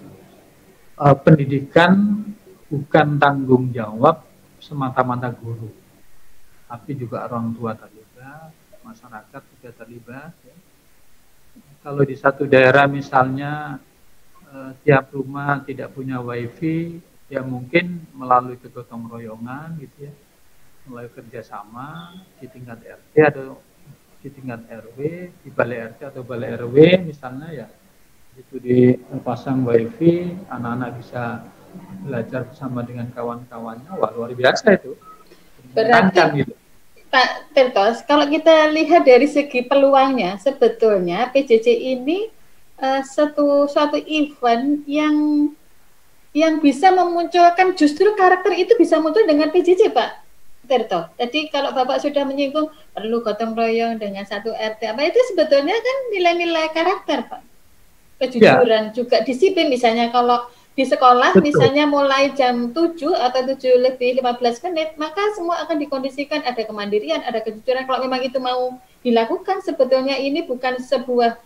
Uh, pendidikan bukan tanggung jawab semata-mata guru, tapi juga orang tua terlibat, masyarakat juga terlibat. Ya. Kalau di satu daerah misalnya uh, tiap rumah tidak punya wifi, ya mungkin melalui kegotong royongan gitu ya, melalui kerjasama di tingkat R T atau di tingkat R W, di balai R T atau balai R W misalnya ya. Itu dipasang wifi, anak-anak bisa belajar bersama dengan kawan-kawannya, wah luar biasa itu. Berarti gitu. Pak Tirto, kalau kita lihat dari segi peluangnya, sebetulnya P J J ini uh, satu suatu event yang yang bisa memunculkan justru karakter itu bisa muncul dengan P J J, Pak Tirto. Jadi kalau Bapak sudah menyinggung perlu gotong royong dengan satu R T, apa itu sebetulnya kan nilai-nilai karakter, Pak. Kejujuran ya. Juga disiplin misalnya kalau di sekolah betul. Misalnya mulai jam tujuh atau tujuh lebih lima belas menit maka semua akan dikondisikan ada kemandirian, ada kejujuran. Kalau memang itu mau dilakukan sebetulnya ini bukan sebuah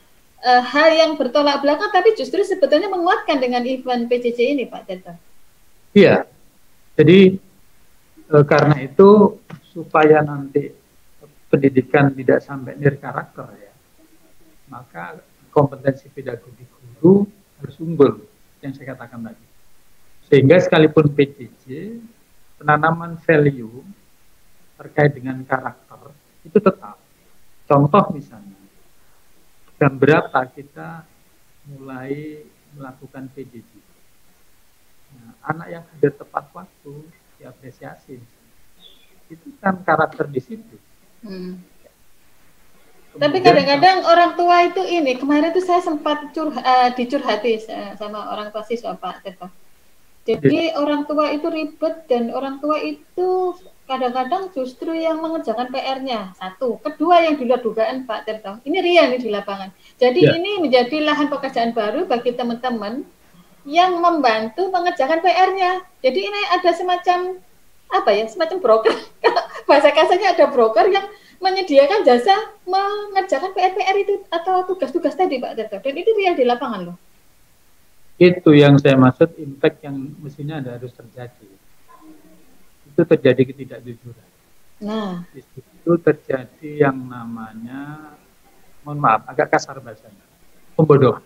uh, hal yang bertolak belakang, tapi justru sebetulnya menguatkan dengan event P J J ini, Pak Tirta. Iya, jadi e, karena itu supaya nanti pendidikan tidak sampai nirkarakter ya, maka kompetensi pedagogi guru harus unggul, yang saya katakan tadi. Sehingga sekalipun P J J, penanaman value terkait dengan karakter itu tetap. Contoh misalnya, jam berapa kita mulai melakukan P J J. Nah, anak yang hadir tepat waktu diapresiasi. Itu kan karakter disiplin. Hmm. Tapi kadang-kadang orang tua itu ini, kemarin itu saya sempat curh, uh, dicurhati sama orang tua siswa, Pak Tirta. Jadi ya. Orang tua itu ribet dan orang tua itu kadang-kadang justru yang mengerjakan P R-nya. Satu. Kedua, yang di luar dugaan, Pak Tirta. Ini real nih di lapangan. Jadi ya. Ini menjadi lahan pekerjaan baru bagi teman-teman yang membantu mengerjakan P R-nya. Jadi ini ada semacam apa ya, semacam broker. Bahasa kasarnya ada broker yang menyediakan jasa mengerjakan P R-P R itu atau tugas-tugas tadi, Pak Tirta. Dan itu real di lapangan loh. Itu yang saya maksud, impact yang mestinya ada harus terjadi. Itu terjadi ketidakjujuran. Nah, di situ terjadi yang namanya, mohon maaf, agak kasar bahasanya, pembodohan.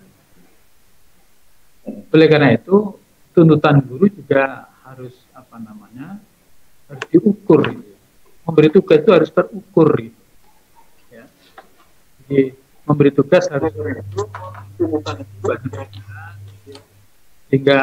Oleh karena itu, tuntutan guru juga harus apa namanya, harus diukur. Gitu. Memberi tugas itu harus terukur. Gitu. Ya. Jadi memberi tugas harus terukur, sehingga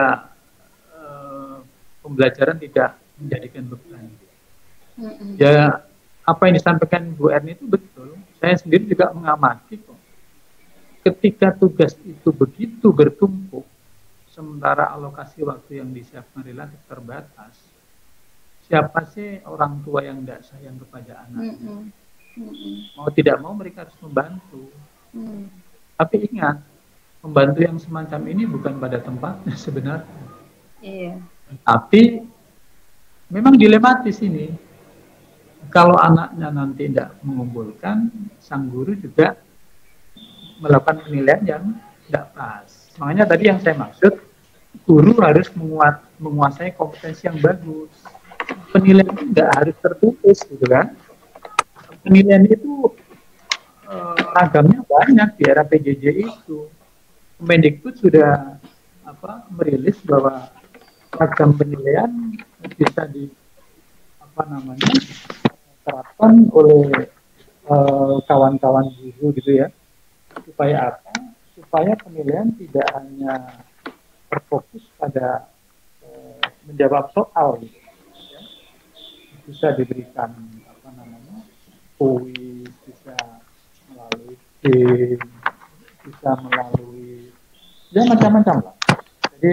eh, pembelajaran tidak menjadikan beban. Mm-hmm. Ya, apa yang disampaikan Bu Erni itu betul. Saya sendiri juga mengamati kok. Ketika tugas itu begitu bertumpuk, sementara alokasi waktu yang disiapkan relatif terbatas, siapa sih orang tua yang tidak sayang kepada anaknya? Mm-hmm. Mm-hmm. Mau tidak mau mereka harus membantu. Mm. Tapi ingat, membantu yang semacam ini bukan pada tempatnya sebenarnya. Iya. Tapi memang dilematis ini. Kalau anaknya nanti tidak mengumpulkan, sang guru juga melakukan penilaian yang tidak pas. Makanya tadi yang saya maksud, guru harus menguat, menguasai kompetensi yang bagus. Penilaian itu tidak harus tertulis, gitu kan? Penilaian itu eh, ragamnya banyak di era P J J itu. Kemendikbud sudah apa, merilis bahwa ragam penilaian bisa di apa namanya diterapkan oleh kawan-kawan uh, guru gitu ya. Supaya apa? Supaya penilaian tidak hanya terfokus pada uh, menjawab soal gitu, ya. Bisa diberikan apa namanya kuis, bisa melalui game, bisa melalui ya macam-macam lah. Jadi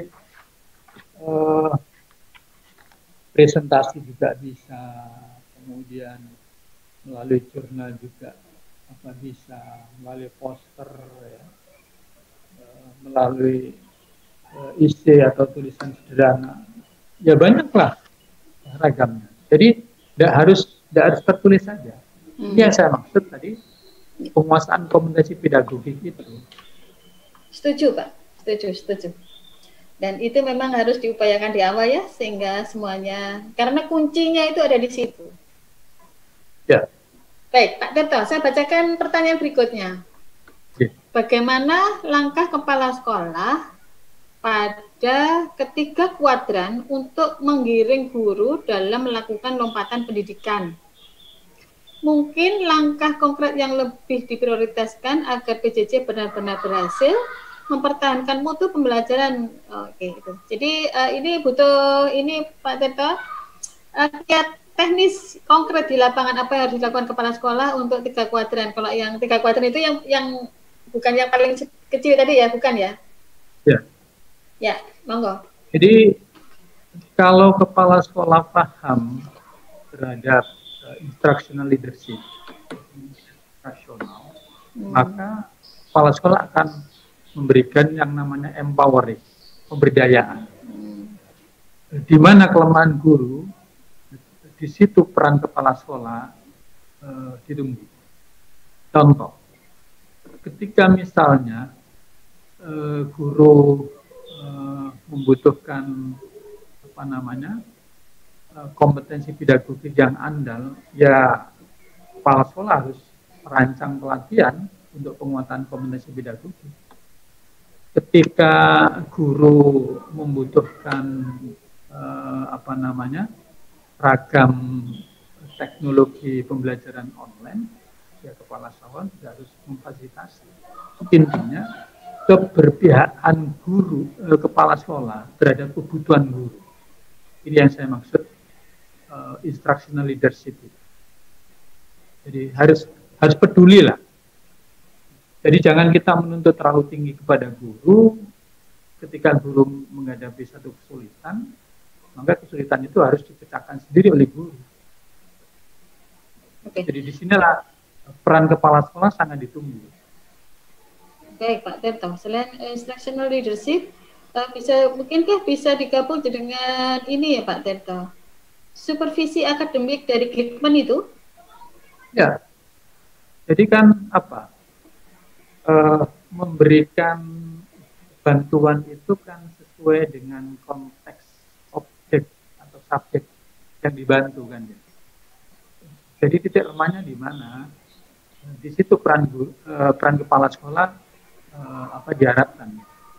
eh, presentasi juga bisa, kemudian melalui jurnal juga apa bisa, melalui poster ya, eh, melalui eh, isi atau tulisan sederhana, ya banyaklah ragamnya. Jadi tidak harus tidak harus tertulis saja. Hmm. Ini yang saya maksud tadi, penguasaan kompetensi pedagogik itu. Setuju, Pak. Setuju, setuju. Dan itu memang harus diupayakan di awal ya, sehingga semuanya, karena kuncinya itu ada di situ. Ya. Baik, Pak Tirta, saya bacakan pertanyaan berikutnya. Ya. Bagaimana langkah kepala sekolah pada ketiga kuadran untuk menggiring guru dalam melakukan lompatan pendidikan? Mungkin langkah konkret yang lebih diprioritaskan agar P J J benar-benar berhasil mempertahankan mutu pembelajaran. Oke, itu. Jadi uh, ini butuh ini Pak Tirta, uh, kiat teknis konkret di lapangan apa yang harus dilakukan kepala sekolah untuk tiga kuadran. Kalau yang tiga kuadran itu yang yang bukan yang paling kecil tadi ya, bukan ya? Ya. Ya, monggo. Jadi kalau kepala sekolah paham terhadap uh, instructional leadership rasional, hmm. maka kepala sekolah akan memberikan yang namanya empowering, pemberdayaan. Hmm. Di mana kelemahan guru, di situ peran kepala sekolah uh, ditunggu. Contoh, ketika misalnya eh, guru eh, membutuhkan apa namanya eh, kompetensi pedagogik yang andal, ya kepala sekolah harus merancang pelatihan untuk penguatan kompetensi pedagogik. Ketika guru membutuhkan eh, apa namanya ragam teknologi pembelajaran online, ya kepala sekolah juga harus memfasilitasi. Intinya keberpihakan guru eh, kepala sekolah terhadap kebutuhan guru. Ini yang saya maksud eh, instructional leadership. Jadi harus harus peduli lah. Jadi jangan kita menuntut terlalu tinggi kepada guru. Ketika guru menghadapi satu kesulitan, maka kesulitan itu harus dipecahkan sendiri oleh guru. Oke. Jadi disinilah peran kepala sekolah sangat ditunggu. Baik Pak Tirto, selain instructional leadership, uh, bisa mungkinkah bisa digabung dengan ini ya Pak Tirto, supervisi akademik dari Glickman itu? Ya, jadi kan apa? Uh, memberikan bantuan itu kan sesuai dengan konteks objek atau subjek yang dibantu kan ya. Jadi titik lemahnya di mana? Di situ peran guru, uh, peran kepala sekolah uh, apa diharapkan.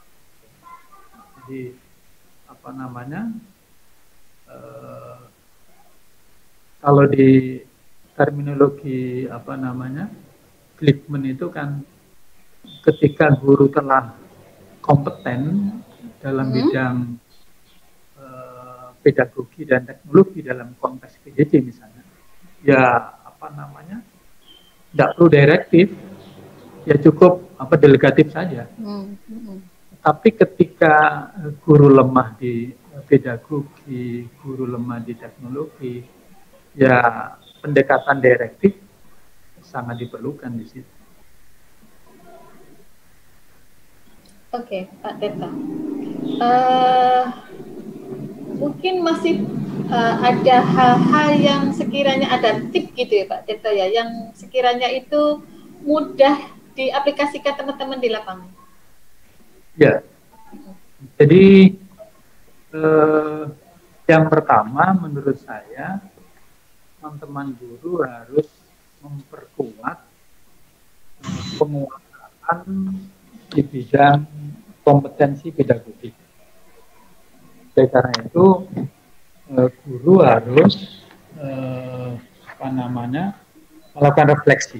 Jadi apa namanya? Uh, kalau di terminologi apa namanya? Glickman itu kan ketika guru telah kompeten dalam hmm. bidang uh, pedagogi dan teknologi dalam konteks P J J misalnya, ya apa namanya, tidak perlu direktif, ya cukup apa delegatif saja. Hmm. Hmm. Tapi ketika guru lemah di pedagogi, guru lemah di teknologi, ya pendekatan direktif sangat diperlukan di situ. Oke, Pak Tirto. Uh, mungkin masih uh, ada hal-hal yang sekiranya ada tip gitu ya Pak Tirto ya, yang sekiranya itu mudah diaplikasikan teman-teman di lapangan. Ya, jadi uh, yang pertama menurut saya teman-teman guru harus memperkuat uh, penguasaan di bidang kompetensi pedagogik. Oleh karena itu, eh, guru harus eh, apa namanya melakukan refleksi.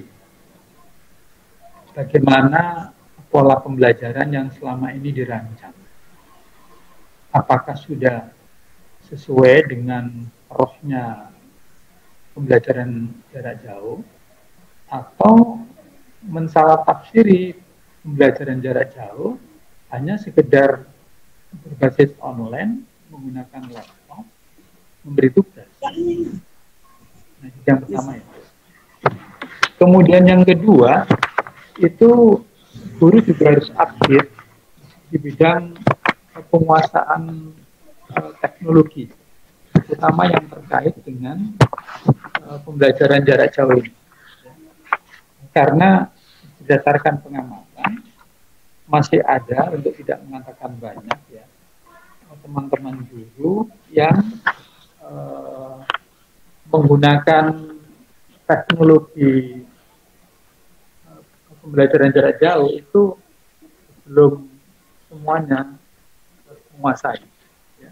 Bagaimana pola pembelajaran yang selama ini dirancang? Apakah sudah sesuai dengan rohnya pembelajaran jarak jauh, atau mensalah tafsiri pembelajaran jarak jauh hanya sekedar berbasis online, menggunakan laptop, memberi tugas. Nah, itu yang pertama ya. Kemudian yang kedua, itu guru juga harus update di bidang penguasaan uh, teknologi, terutama yang terkait dengan uh, pembelajaran jarak jauh ini. Karena berdasarkan pengamatan, masih ada, untuk tidak mengatakan banyak ya, teman-teman guru yang eh, menggunakan teknologi eh, pembelajaran jarak jauh itu belum semuanya menguasai. Ya.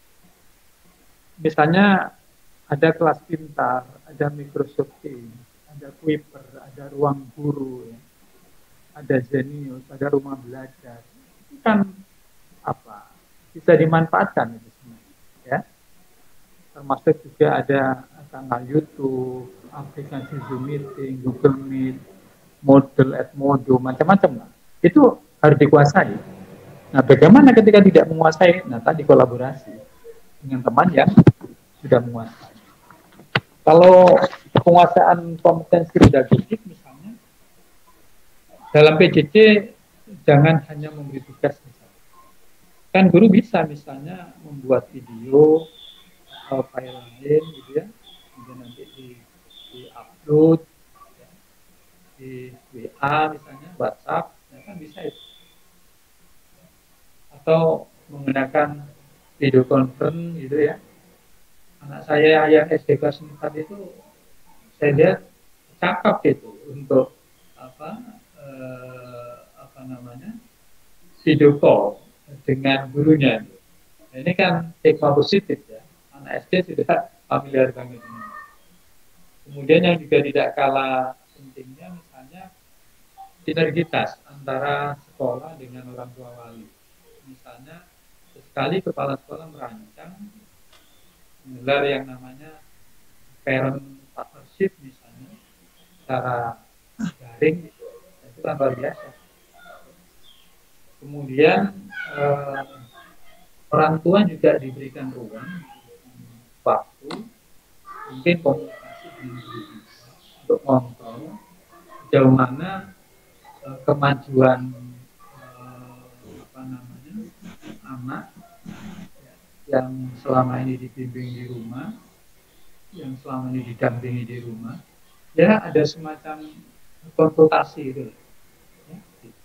Misalnya ada kelas pintar, ada Microsoft Teams, ada Kuiper, ada ruang guru, ya. Ada Zenius, ada rumah belajar. Itu kan apa? Bisa dimanfaatkan itu semua, ya. Termasuk juga ada kanal YouTube, aplikasi Zoom Meeting, Google Meet, Moodle, Edmodo, macam-macam lah. Itu harus dikuasai. Nah, bagaimana ketika tidak menguasai? Nah, tadi kolaborasi dengan teman yang sudah menguasai. Kalau penguasaan kompetensi pedagogik misalnya, dalam P J J jangan hanya memberi tugas misalnya. Kan guru bisa misalnya membuat video atau file lain gitu ya, kemudian nanti di, di upload ya, di di W A misalnya, WhatsApp, ya kan bisa itu. Atau menggunakan video conference gitu ya. Anak saya yang S D kelas empat itu saya lihat cakap gitu untuk apa eh, apa namanya video call dengan gurunya. Nah, ini kan stigma positif ya. Anak S D sudah familiar banget ini. Kemudian yang juga tidak kalah pentingnya misalnya sinergitas antara sekolah dengan orang tua wali. Misalnya sekali kepala sekolah merancang menggelar yang namanya parent partnership misalnya secara daring gitu. Itu kan luar biasa. Kemudian eh, orang tua juga diberikan ruang, waktu, mungkin komunikasi dengan guru untuk kontrol sejauh mana eh, kemajuan eh, apa namanya anak yang selama ini dibimbing di rumah, yang selama ini didampingi di rumah, ya ada semacam konsultasi itu. Ya.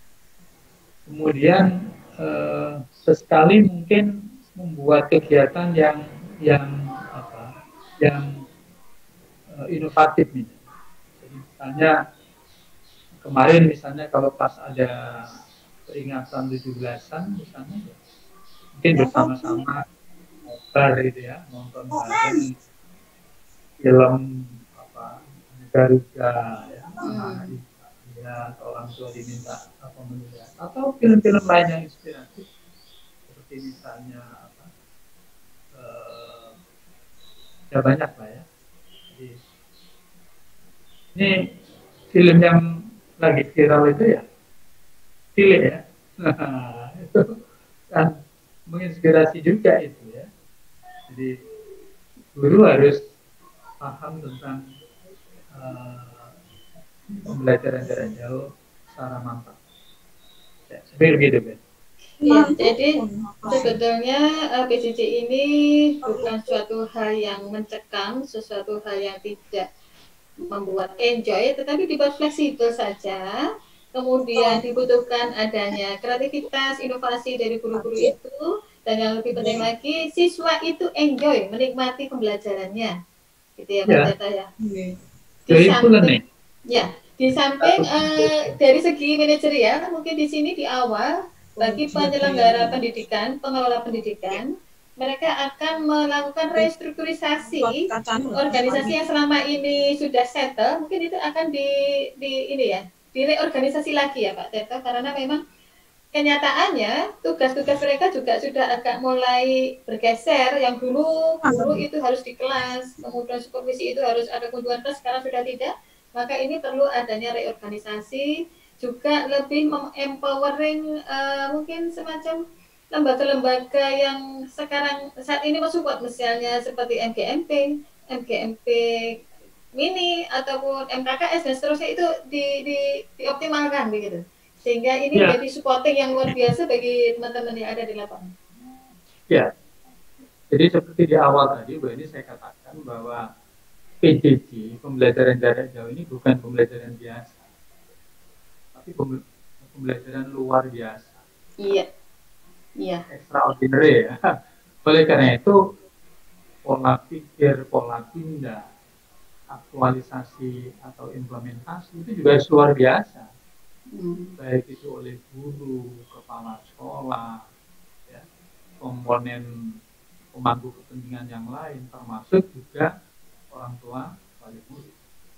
Kemudian eh, sesekali mungkin membuat kegiatan yang yang apa, yang eh, inovatif nih. Jadi misalnya kemarin misalnya kalau pas ada peringatan tujuh belasan misalnya, mungkin bersama-sama bar gitu ya, nonton bareng film apa Garuda ya, anak ya, atau orang tua diminta apa melihat, atau film-film lain yang inspiratif seperti misalnya apa eh, ya banyak lah ya. Jadi, ini film yang lagi viral itu ya, Cilik ya, nah, itu kan menginspirasi juga itu ya. Jadi guru harus paham tentang uh, pembelajaran jarak jauh secara mantap. Ya, seperti begitu, Ben. Ya, jadi sebetulnya uh, P J J ini bukan suatu hal yang mencekam, sesuatu hal yang tidak membuat enjoy, tetapi dibuat fleksibel saja. Kemudian dibutuhkan adanya kreativitas, inovasi dari guru-guru itu, dan yang lebih penting lagi, siswa itu enjoy, menikmati pembelajarannya, gitu ya, Pak Teta ya. Di samping, ya, di samping uh, dari segi manajerial, mungkin di sini di awal bagi penyelenggara pendidikan, pengelola pendidikan, mereka akan melakukan restrukturisasi organisasi yang selama ini sudah settle, mungkin itu akan di, di ini ya, direorganisasi lagi ya Pak Teto, karena memang kenyataannya tugas-tugas mereka juga sudah agak mulai bergeser. Yang dulu guru itu harus di kelas, kemudian supervisi itu harus ada kunjungan kelas, sekarang sudah tidak. Maka ini perlu adanya reorganisasi, juga lebih empowering uh, mungkin semacam lembaga-lembaga yang sekarang saat ini mensupport, misalnya seperti M G M P, M G M P Mini ataupun M K K S dan seterusnya, itu di, di, dioptimalkan begitu, sehingga ini ya, menjadi supporting yang luar biasa bagi teman-teman yang ada di lapangan. Ya, jadi seperti di awal tadi, Bu, ini saya katakan bahwa P J J, pembelajaran jarak jauh ini bukan pembelajaran biasa, tapi pembelajaran luar biasa. Iya, iya. Extraordinary ya. Oleh karena itu, pola pikir, pola tindak, aktualisasi atau implementasi itu juga luar biasa. Hmm. Baik itu oleh guru, kepala sekolah, ya, komponen pemangku kepentingan yang lain, termasuk juga orang tua wali murid.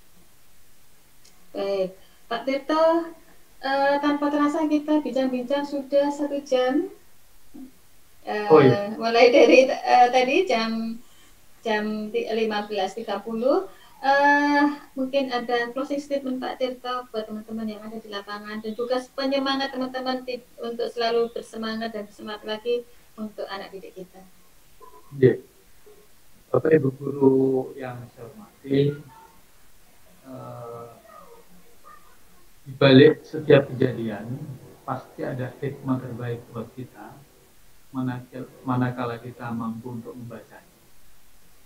Baik, Pak Tirto, uh, tanpa terasa kita bincang-bincang sudah satu jam. Uh, oh, iya. Mulai dari uh, tadi jam jam lima belas tiga puluh. Uh, mungkin ada closing statement Pak Tirto buat teman-teman yang ada di lapangan, dan juga penyemangat teman-teman untuk selalu bersemangat dan bersemangat lagi untuk anak didik kita. Yeah. Bapak Ibu guru yang saya hormati, uh, di balik setiap kejadian pasti ada hikmah terbaik buat kita, manakala kita mampu untuk membacanya.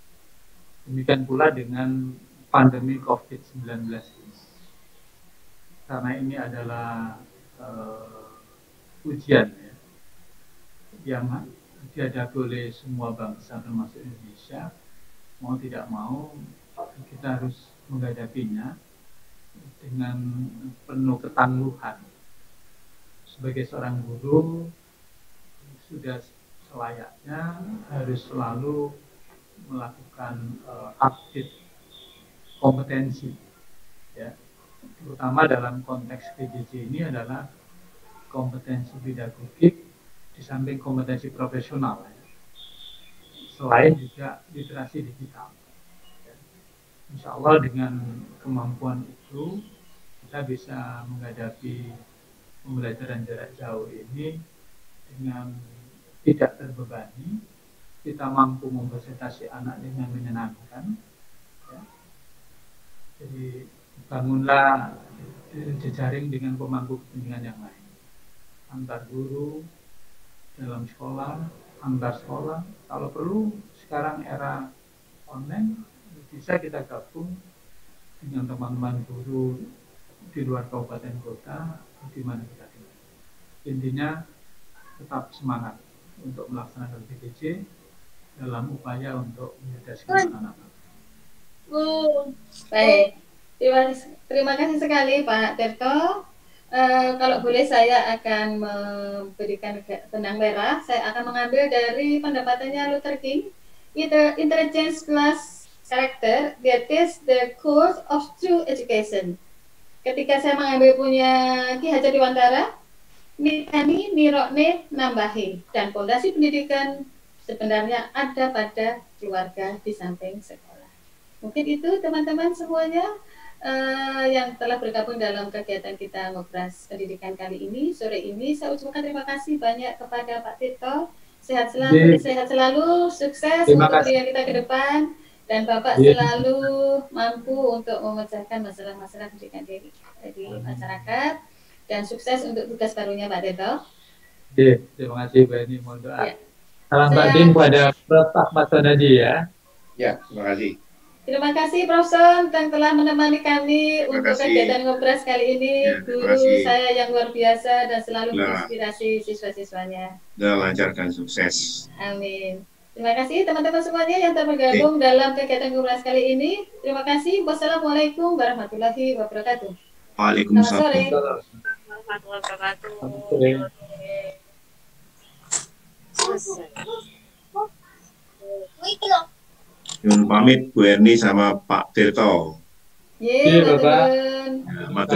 Demikian pula dengan pandemi covid sembilan belas ini. karena ini adalah uh, ujian ya, yang dihadapi oleh semua bangsa termasuk Indonesia, mau tidak mau kita harus menghadapinya dengan penuh ketangguhan. Sebagai seorang guru sudah selayaknya harus selalu melakukan uh, update kompetensi ya, terutama dalam konteks P J J ini adalah kompetensi pedagogik di samping kompetensi profesional ya. Selain juga literasi digital ya. Insya Allah dengan kemampuan itu kita bisa menghadapi pembelajaran jarak jauh ini dengan tidak terbebani, kita mampu memfasilitasi anak dengan menyenangkan ya. Jadi bangunlah jejaring dengan pemangku kepentingan yang lain, antar guru dalam sekolah, antar sekolah. Kalau perlu sekarang era online bisa kita gabung dengan teman-teman guru di luar kabupaten kota, di mana kita tinggal. Intinya tetap semangat untuk melaksanakan P J J dalam upaya untuk menyerdaskan anak-anak. Baik, terima, terima kasih sekali Pak Tirto. Uh, kalau boleh saya akan memberikan benang merah. Saya akan mengambil dari pendapatannya Luther King. Intelligence plus character, that is the core of true education. Ketika saya mengambil punya Ki Hajar Dewantara, Nitani Nirokne Nambahi, dan fondasi pendidikan sebenarnya ada pada keluarga di samping sekolah. Mungkin itu teman-teman semuanya uh, yang telah bergabung dalam kegiatan kita Ngobras Pendidikan kali ini. Sore ini saya ucapkan terima kasih banyak kepada Pak Tirto. Sehat selalu, sehat selalu, sukses untuk kerja kita ke depan, dan Bapak yeah. selalu mampu untuk memecahkan masalah-masalah pendidikan di, di masyarakat, dan sukses untuk tugas barunya Pak Tirto. Yeah, terima kasih Mbak Eni, mohon doa. Yeah. Salam Saya... takdim kepada Prof Ahmad Sonaji ya. Ya, terima kasih. Terima kasih Prof Son yang telah menemani kami terima untuk kasih. Kegiatan Ngobras kali ini. Ya, guru saya yang luar biasa dan selalu nah. menginspirasi siswa-siswanya. Dan lancar dan sukses. Amin. Terima kasih teman-teman semuanya yang telah bergabung okay. dalam kegiatan Ngobras kali ini. Terima kasih. Wassalamualaikum warahmatullahi wabarakatuh. Waalaikumsalam. Selamat sore. Warahmatullahi wabarakatuh. Yun pamit Bu Erni sama Pak Tirto. Iya, Bapak.